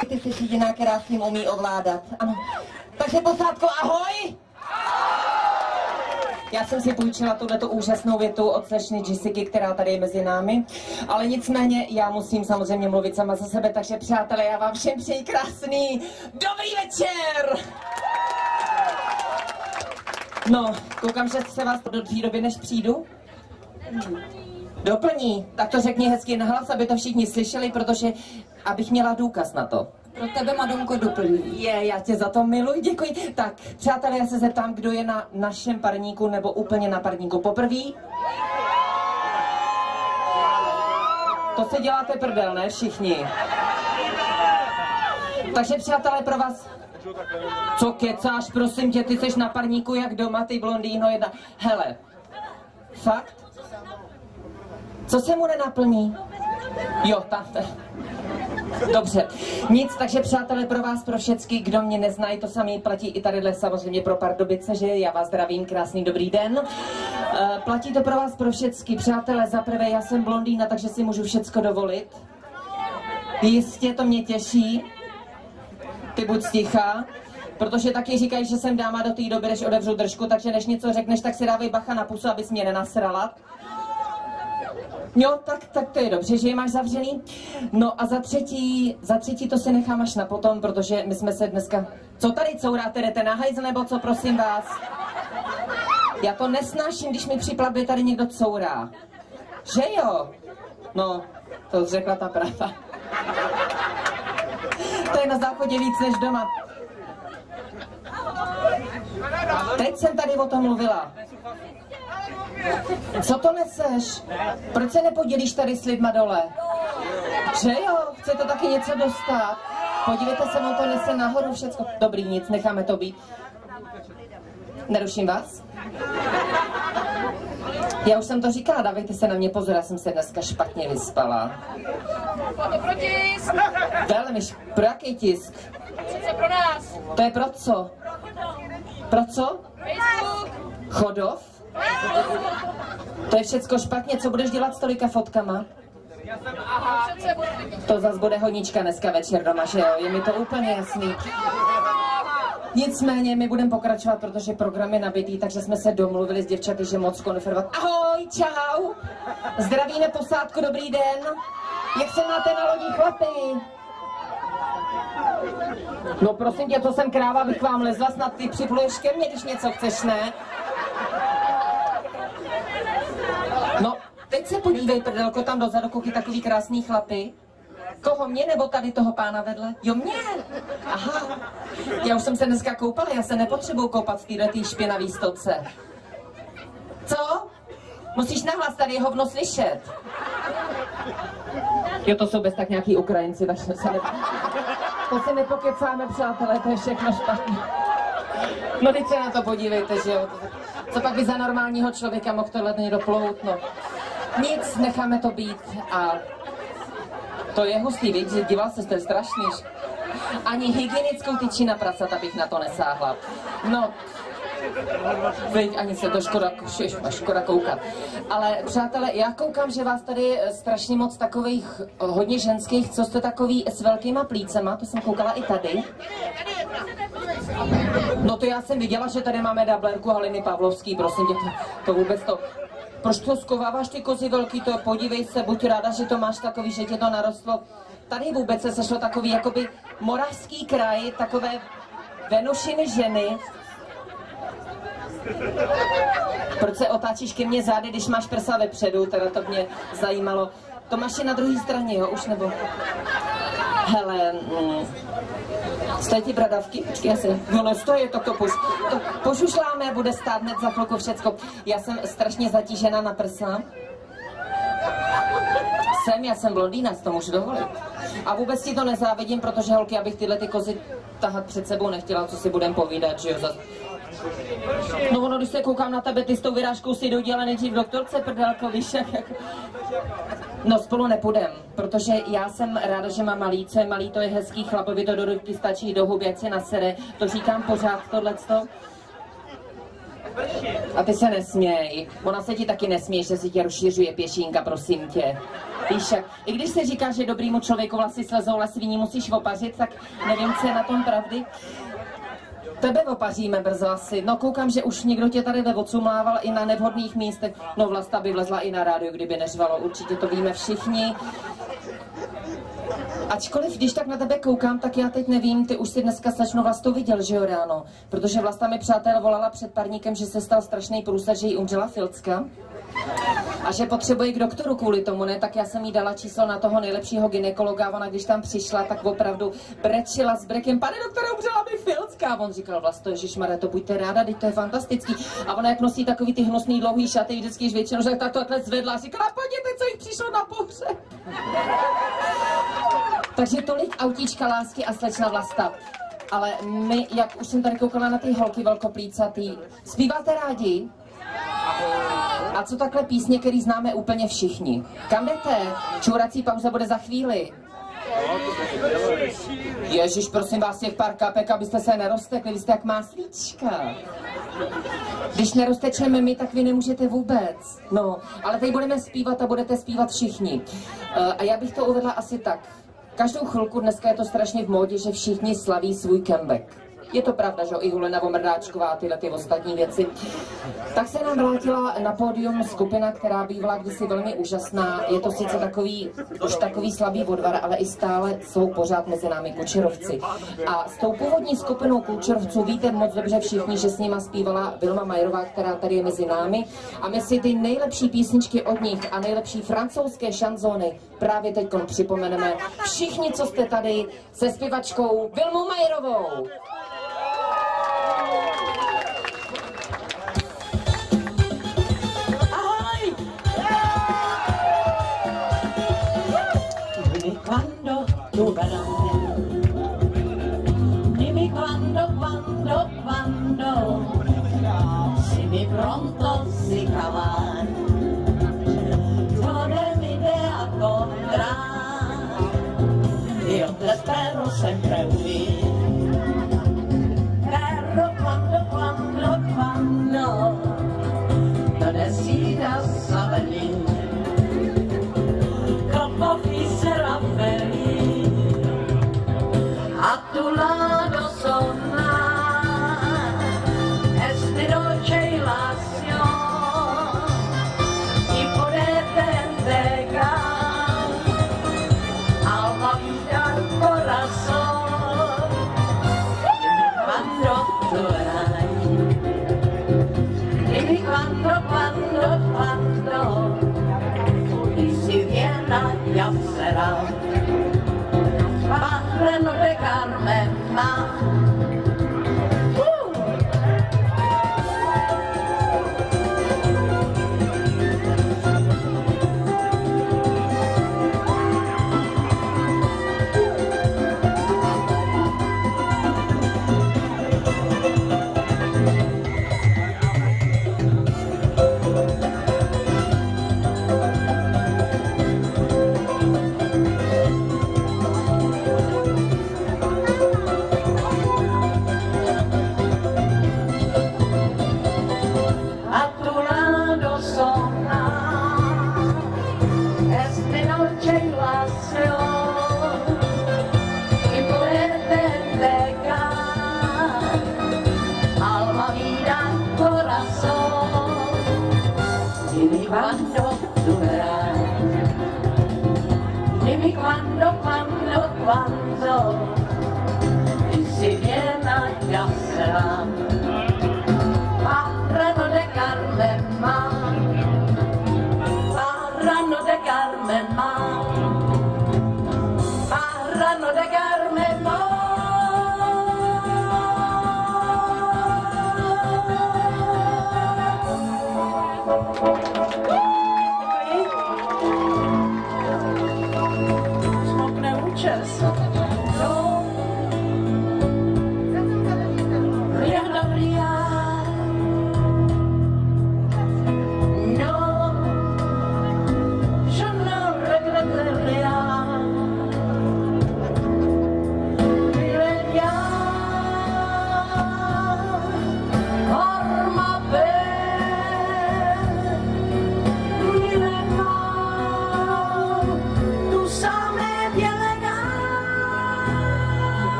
Ty jsi jediná, která s ním umí ovládat. Ano. Takže posádko, ahoj! Já jsem si půjčila tuhletu úžasnou větu od slečny Jessiky, která tady je mezi námi. Ale nicméně já musím samozřejmě mluvit sama za sebe, takže přátelé, já vám všem přeji krásný dobrý večer! No, koukám, že se vás do té doby, než přijdu. Doplní, tak to řekni hezky nahlas, aby to všichni slyšeli, protože abych měla důkaz na to. Pro tebe, Madonko, doplní. Já tě za to miluji, děkuji. Tak, přátelé, já se zeptám, kdo je na našem parníku nebo úplně na parníku poprvé? To se děláte prdel, ne všichni? Takže přátelé, pro vás... Co kecáš, prosím tě, ty seš na parníku jak doma, ty blondýno jedna. Hele, fakt? Co se mu nenaplní? Jo, dobře, nic, takže přátelé, pro vás, pro všecky, kdo mě neznají, to samé platí i tadyhle samozřejmě pro Pardubice, že já vás zdravím, krásný dobrý den. Platí to pro vás, pro všecky, přátelé, zaprvé já jsem blondýna, takže si můžu všecko dovolit. Jistě, to mě těší. Ty buď sticha, protože taky říkají, že jsem dáma do té doby, než odevřu držku, takže než něco řekneš, tak si dávej bacha na pusu, abys mě nenasrala. Jo, tak to je dobře, že je máš zavřený. No a za třetí to si nechám až na potom, protože my jsme se dneska... Co tady couráte, jdete na hajzl nebo co, prosím vás? Já to nesnáším, když mi při plavbě tady někdo courá. Že jo? No, to řekla ta pravda. To je na záchodě víc než doma. Teď jsem tady o tom mluvila. Co to neseš? Proč se nepodělíš tady s lidma dole? Že jo? Chcete taky něco dostat? Podívejte se, on to nese nahoru všecko. Dobrý, nic, necháme to být. Neruším vás? Já už jsem to říkala, dávejte se na mě pozor, já jsem se dneska špatně vyspala. Velmi, pro jaký tisk? Pro nás. To je pro co? Pro co? Facebook. Chodov? To je všecko špatně, co budeš dělat s tolika fotkama? To zas bude honička dneska večer doma, že jo? Je mi to úplně jasný. Nicméně my budeme pokračovat, protože program je nabitý, takže jsme se domluvili s děvčaty, že moc konferovat. Ahoj, čau! Zdravíme posádku, dobrý den! Jak se máte na lodí, chlapi? No prosím tě, to jsem kráva, bych vám lezla, snad ty připluješ ke mně, když něco chceš, ne? No, teď se podívej, prdelko, tam dozadu, koukej, takový krásný chlapy. Koho, mě nebo tady toho pána vedle? Jo, mě! Aha, já už jsem se dneska koupala, já se nepotřebuju koupat v této špinavý stoce. Co? Musíš nahlas, tady je hovno slyšet. Jo, to jsou bez tak nějaký Ukrajinci, tak to se nepokecáme, přátelé, to je všechno špatně. No, teď se na to podívejte, že jo. Co pak by za normálního člověka mohl tohle někdo plout, no. Nic, necháme to být a to je hustý, víc, že díval se, to je strašný. Ani hygienickou tyčí na pracata bych na to nesáhla. No, veď, ani se to škoda koukat. Ale přátelé, já koukám, že vás tady strašně moc takových hodně ženských, co jste takový s velkýma plícema, to jsem koukala i tady. No to já jsem viděla, že tady máme dublerku Haliny Pavlovský, prosím tě, to vůbec to... Proč to skováváš ty kozy velký, to podívej se, buď ráda, že to máš takový, že tě to narostlo. Tady vůbec se sešlo takový jakoby moravský kraj, takové Venušiny ženy. Proč se otáčíš ke mně zády, když máš prsa vepředu, teda to mě zajímalo. To máš i na druhé straně, jo, už nebo... Hele, stojí ti bradavky? Počkej, asi. No nestojí, to požušláme, bude stát hned za chvilku všecko. Já jsem strašně zatížená na prsa. Já jsem blondýna, si to můžu dovolit. A vůbec ti to nezávidím, protože holky, abych tyhle ty kozy tahat před sebou nechtěla, co si budem povídat, že jo. No ono, když se koukám na tebe, ty s tou vyrážkou si jdou dělat nejdřív doktorce, prdelko, víš, jak... No spolu nepůjdem, protože já jsem ráda, že mám malý, co je malý, to je hezký, chlapovi to do ruky stačí, do huby, ať se nasere, to říkám pořád, tohleto. A ty se nesměj. Ona se ti taky nesměje, že si tě rozšiřuje pěšínka, prosím tě. Víš, jak, i když se říká, že dobrýmu člověku vlasy slezou, ale sviní musíš opařit, tak nevím, co je na tom pravdy. Tebe opaříme brzo asi. No koukám, že už někdo tě tady ocumlával i na nevhodných místech. No Vlasta by vlezla i na rádio, kdyby neřvalo. Určitě to víme všichni. Ačkoliv, když tak na tebe koukám, tak já teď nevím, ty už si dneska slečno Vlastu viděl, že jo, ráno? Protože Vlasta mi, přátel, volala před parníkem, že se stal strašný průser, že jí umřela Filcka. A že potřebuje k doktoru kvůli tomu, ne? Tak já jsem jí dala číslo na toho nejlepšího gynekologa a ona, když tam přišla, tak opravdu brečila s brekem. Pane doktore, umřela mi Filcka. A on říkal, Vlasto, ježišmarja, to buďte ráda, teď to je fantastický. A ona, jak nosí takový ty hnusný dlouhý šaty, vždycky již většinou, že tak to takhle zvedla a říkala, podívejte, co jich přišlo na pohřeb. Takže tolik autíčka lásky a slečna Vlasta. Ale my, jak už jsem tady koukala na ty holky velkoplícatý, zpíváte rádi? A co takhle písně, který známe úplně všichni? Kam jdete? Čůrací pauza bude za chvíli. Ježíš, prosím vás, těch pár kapek, abyste se neroztekli, vy jste jak máslíčka. Když neroztečeme my, tak vy nemůžete vůbec. No, ale teď budeme zpívat a budete zpívat všichni. A já bych to uvedla asi tak. Každou chvilku dneska je to strašně v módě, že všichni slaví svůj comeback. Je to pravda, že i Hulena Vomrdáčková a tyhle ty ostatní věci. Tak se nám vrátila na pódium skupina, která bývala kdysi velmi úžasná. Je to sice už takový slabý odvar, ale i stále jsou pořád mezi námi Kučerovci. A s tou původní skupinou Kučerovců víte moc dobře všichni, že s nima zpívala Vilma Majerová, která tady je mezi námi. A my si ty nejlepší písničky od nich a nejlepší francouzské šanzóny právě teď připomeneme. Všichni, co jste tady se zpěvačkou Vilmou Majerovou. Quando tu verrai, dimmi quando, se mi pronto si cavar, yo mi idea contra, io te spero sempre qui, pero quando, non decidas a venir. Quisiera venir a tu lado sonar esta noche ilación y poderte entregar alma, vida, corazón. Cuando tú verás, dime cuando. Ya será para no dejarme más. Quando tu verrai, dimmi quando, y si viene ya será, para no dejarme más, para no dejarme más, para no dejarme más. Smokne účes.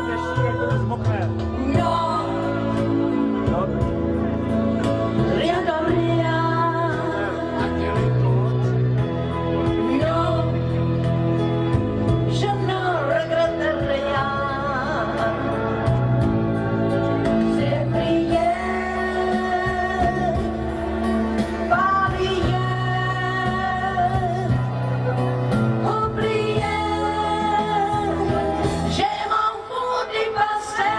No, rien de rien. Non, je ne regrette rien. C'est prier, parier, oublier. Je m'en fous du passé.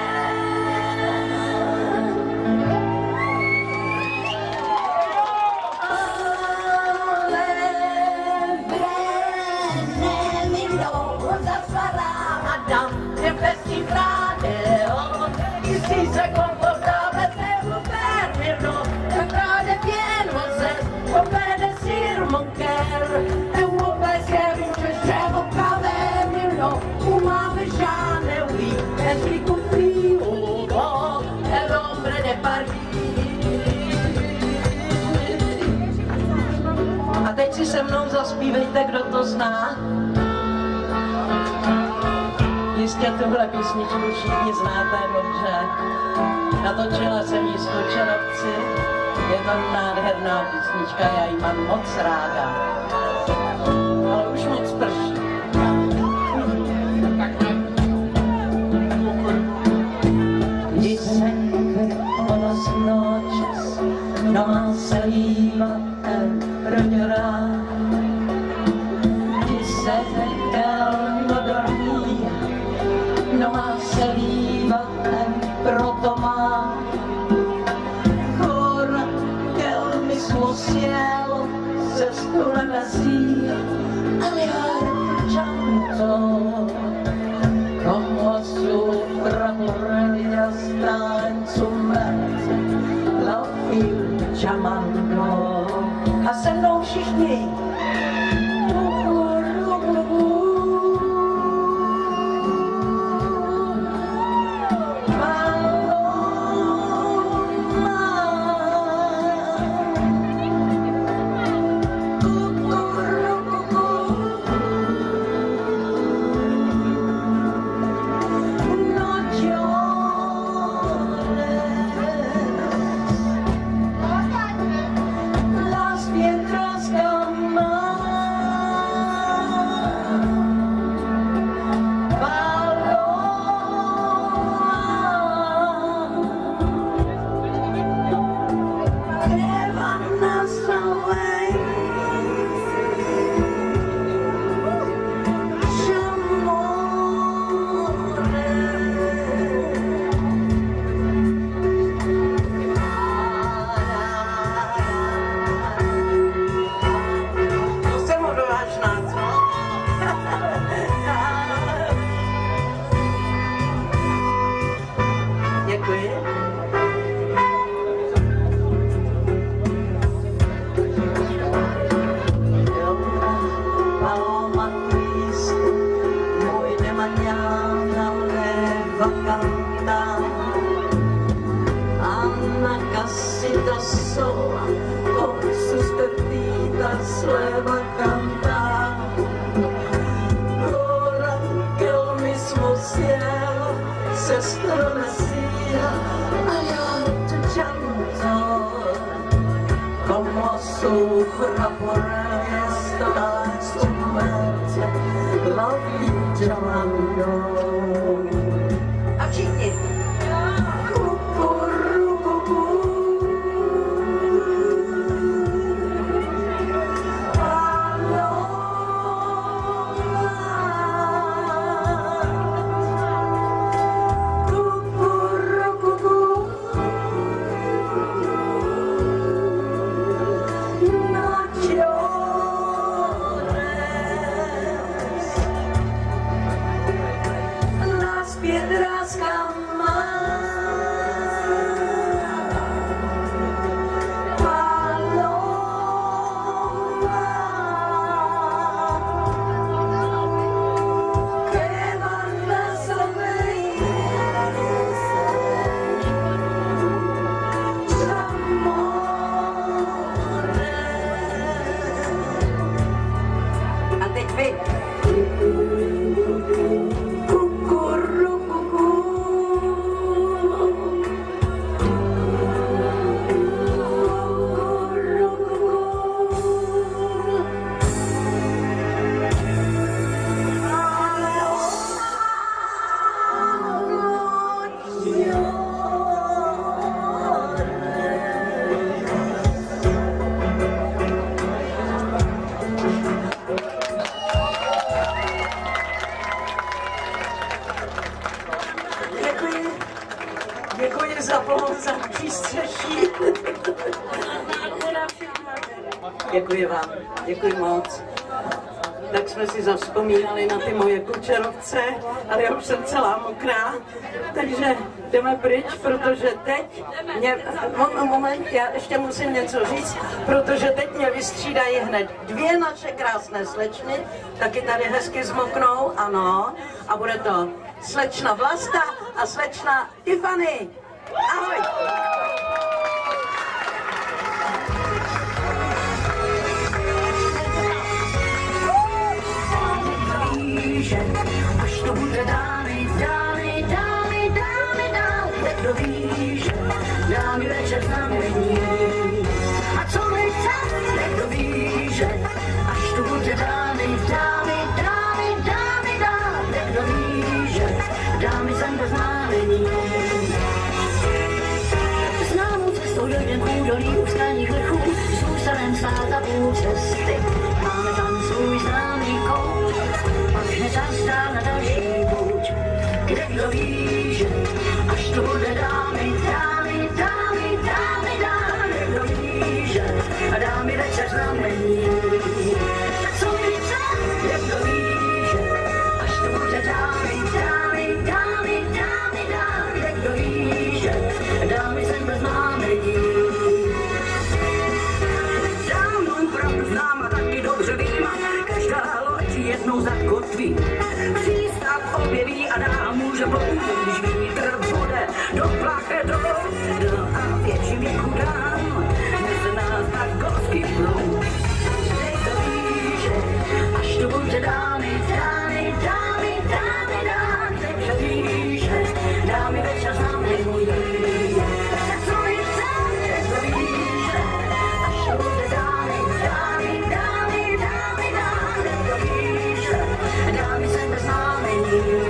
Ici c'est confortable, c'est vous permirlo. Entrate bien, vocês, obedecer mon cœur. E o pensiero incessevo cavermirlo. Uma vejane, oui, est-ce qu'il confie au vent? Et l'ombre de Paris. A teď si se mnou zaspívejte, kdo to zná. Jistě tuhle písničku všichni znáte dobře. Natočila jsem ji s Kočerovci. Je to nádherná písnička, já ji mám moc ráda. Ale už moc prší. Dice que las noches no más se iban a llorar. Dice que no dormía, no más se iba a tomar. Ahora que el mismo cielo se estremecía al oír tu llanto, como sufre por ella está en su mente, la fui llamando. Hacenlo všichni. Sola, con sus perdidas le va a cantar. Ahora que el mismo cielo se estremecía al oír tu llanto, como sufre por esta en su mente, la vi llamando. Aquí Děkuji za přístřeší. Děkuji vám, děkuji moc. Tak jsme si zavzpomínali na ty moje kučerovce, ale já už jsem celá mokrá, takže jdeme pryč, protože teď moment, já ještě musím něco říct, protože teď mě vystřídají hned dvě naše krásné slečny, taky tady hezky zmoknou, ano, a bude to slečna Vlasta a slečna Tiffany. Ahoj! Až to bude dámy, tak kdo ví, že dámy večer znamení. A co mi chce, tak kdo ví, že až to bude dámy, tak kdo ví, že dámy sem bez znamení. Známou cestou dojdem k údolí úzkých vrchů, zůstanem stát a půl cesty. Máme tam svůj známý kout, pak nezastál na další pouť. Kde kdo ví, že až to bude dámy, kdo ví, že dámy večer znamení. A co mi chce, kdo ví, že až to bude dámy, kdo ví, že dámy sem bez znamení. Dávnou pravdu znám a taky dobře vím, každá loď jednou zakotví. Přístav objeví a dál může plout, když vítr bude do plachetů. A větší věku dám, nese nás na gorský proud. Kdo ví, že až to bude dámy, kdo ví, že dámy večer znamení. Tak co mi chce, kdo ví, že až to bude dámy, kdo ví, že dámy sem bez znamení.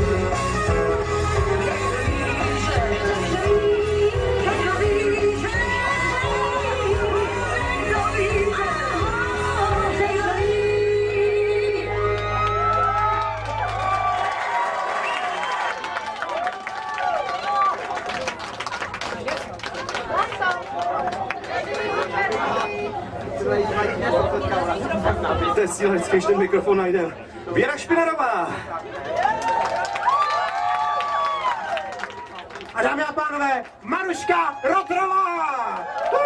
To je síla, vždycky, když ten mikrofon najde. Věra Špinarová. A dámy a pánové, Maruška Rotrová.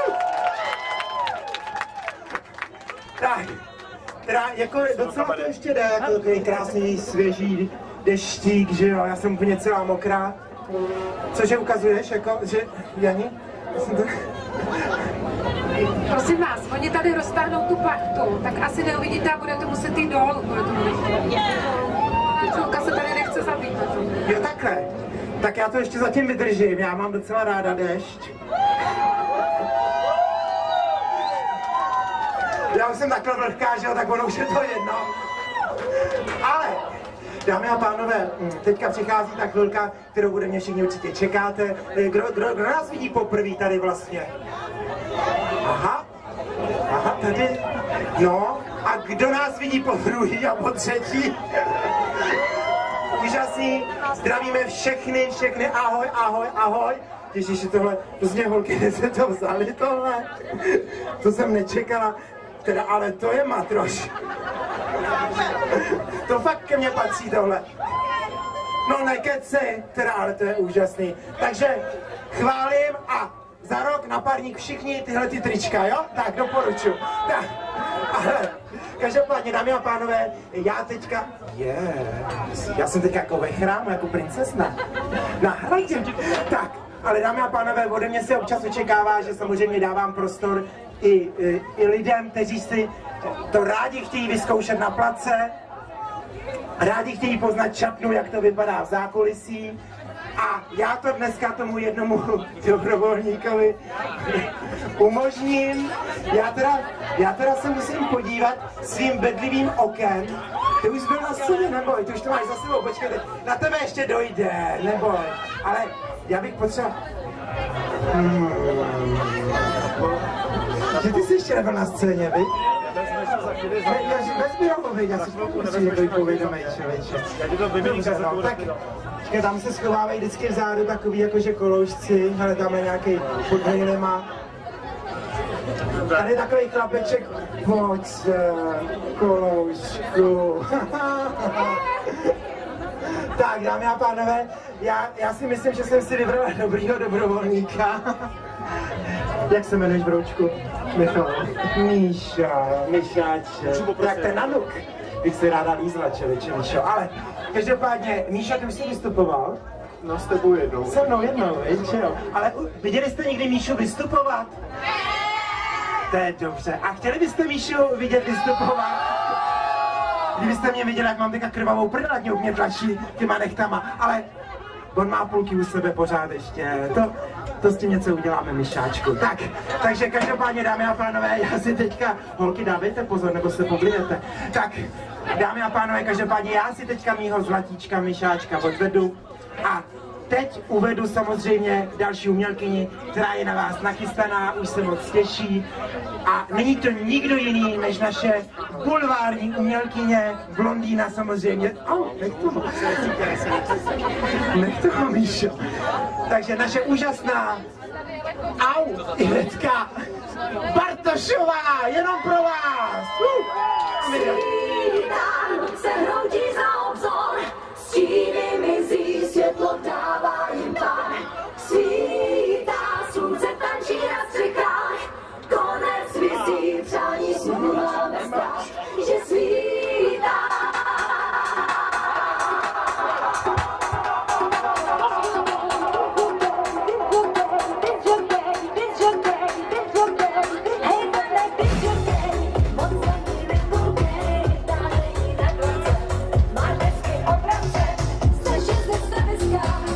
Tak, teda jako docela to ještě jde, jako takový krásný, svěží deštík, že jo, já jsem úplně celá mokrá. Cože ukazuješ, jako, že, Jani? Prosím vás, oni tady roztáhnou tu plachtu, tak asi neuvidíte a budete muset jít dolů, bude to Čulka se tady nechce zabít. Jo, takhle. Tak já to ještě zatím vydržím, já mám docela ráda déšť. Já už jsem takhle vlhká, že jo, tak ono už je to jedno. Ale, dámy a pánové, teďka přichází ta chvilka, kterou bude mě všichni určitě čekáte. Kdo nás vidí poprvé tady vlastně? Aha, tady, no, a kdo nás vidí po druhý a po třetí? Úžasný, zdravíme všechny, ahoj. Ježiši, tohle, prostě holky, kde se to vzali tohle? To jsem nečekala, teda, ale to je matroš. To fakt ke mně patří tohle. No nekeci, teda, ale to je úžasný. Takže chválím a za rok na parník všichni tyhle ty trička, jo? Tak, doporučuji. Tak, ale každopádně, dámy a pánové, já teďka... Já jsem teďka jako ve chrámu, jako princezna. Na hradě. Tak, ale dámy a pánové, ode mě se občas očekává, že samozřejmě dávám prostor i lidem, kteří si to rádi chtějí vyzkoušet na place, rádi chtějí poznat šatnu, jak to vypadá v zákulisí. A já to dneska tomu jednomu dobrovolníkovi umožním. Já teda se musím podívat svým bedlivým okem. Ty už byl na scéně, neboj, ty už to máš za sebou, počkej, na tebe ještě dojde, neboj. Ale já bych potřeboval... Že ty jsi ještě nebyl na scéně, viď? Bez biolovi, já si určitě povědomej, člověče. Dobře, no, tak tam se schovávají vždycky vzadu takový jakože koloušci, hele, tamhle nějaký pod hejlema. Tady je takový chlapeček, pojď koloušku. Tak, dámy a pánové, já si myslím, že jsem si vybral dobrýho dobrovolníka. Jak se jmenuješ, broučku? Michal. Míšáče. Tak ten nanuk bych si ráda lízla, čeliče, Míšo. Ale každopádně, Míša, ty už jsi vystupoval? No, s tebou jednou. Se mnou jednou, víš, jo. Ale viděli jste někdy Míšu vystupovat? To je dobře. A chtěli byste Míšu vidět vystupovat? Kdybyste mě viděli, jak mám teďka krvavou prdel, jak mě tlačí těma nechtama, ale on má půlky u sebe pořád ještě. To s tím něco uděláme, Míšáčku. Takže každopádně, dámy a pánové, já si teďka, holky, dávejte pozor, nebo se poblíjete. Tak, dámy a pánové, každopádně já si teďka mýho zlatíčka Míšáčka odvedu a teď uvedu samozřejmě další umělkyni, která je na vás nachystaná, už se moc těší. A není to nikdo jiný, než naše bulvární umělkyně, blondýna samozřejmě. Nech toho, Míšo. Takže naše úžasná Ivetka Bartošová, jenom pro vás. Svítá, se hroutí za obzor, stíny mizí, světlo dává jim pár. Svítá, slunce tančí na střechách, konec vizí, přání snů máme strach, že svítá. Máš hezky opravce, strašně ze stanoviska.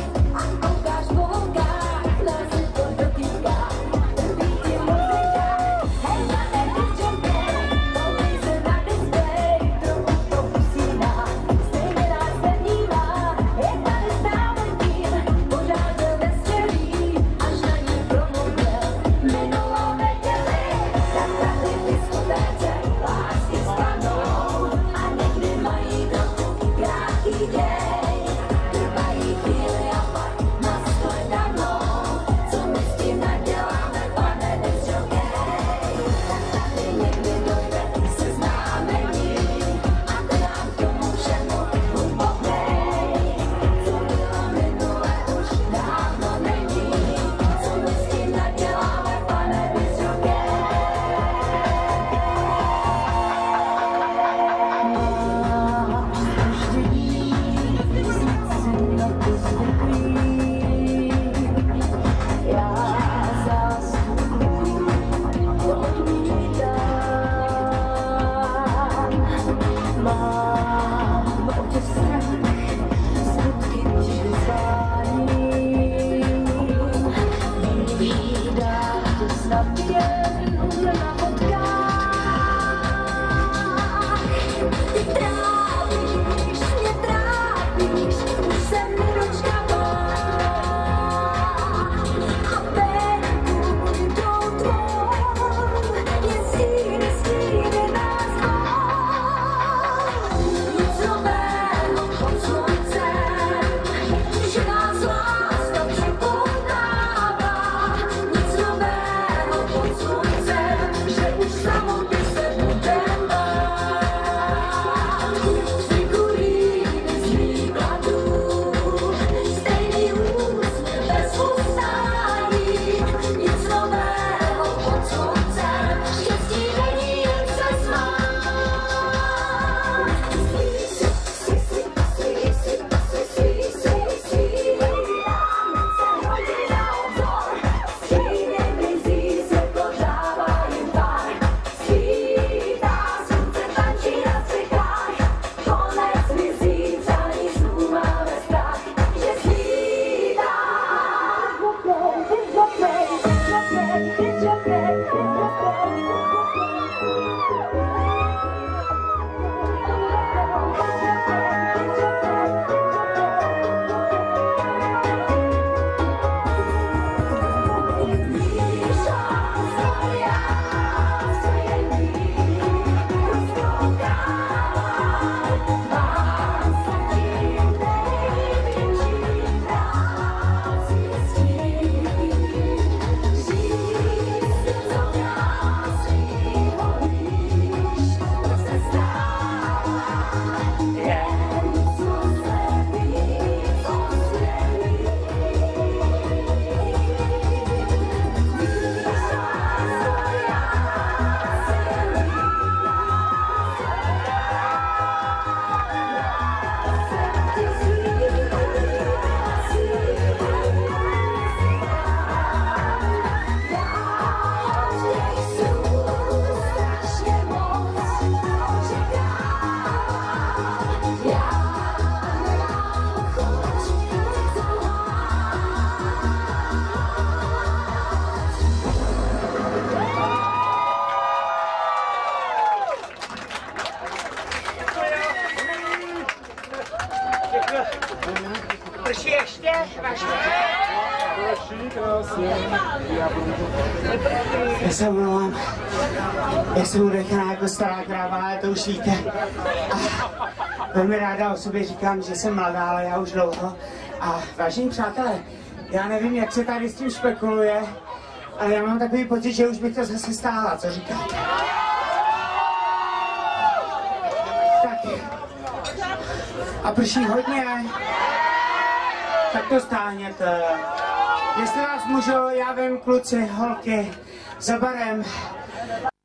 Já se omlouvám. Já jsem udechaná jako stará kráva, ale to už víte. A velmi ráda o sobě říkám, že jsem mladá, ale já už dlouho. A vážení přátelé, já nevím, jak se tady s tím spekuluje, ale já mám takový pocit, že už bych to zase stáhla, co říkáte? Tak. A prší hodně. Tak to stáhněte. Jestli vás můžu, já vím, kluci, holky, za barem.